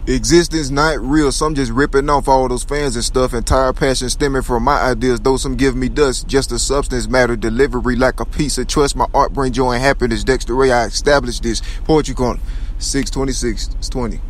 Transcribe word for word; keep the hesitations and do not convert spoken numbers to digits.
Existence not real, some just ripping off all those fans and stuff. Entire passion stemming from my ideas, though some give me dust. Just a substance matter delivery like a piece of trust. My art bring joy and happiness. Dexsta Ray, I established this. Poetry Corner, six twenty-six, twenty.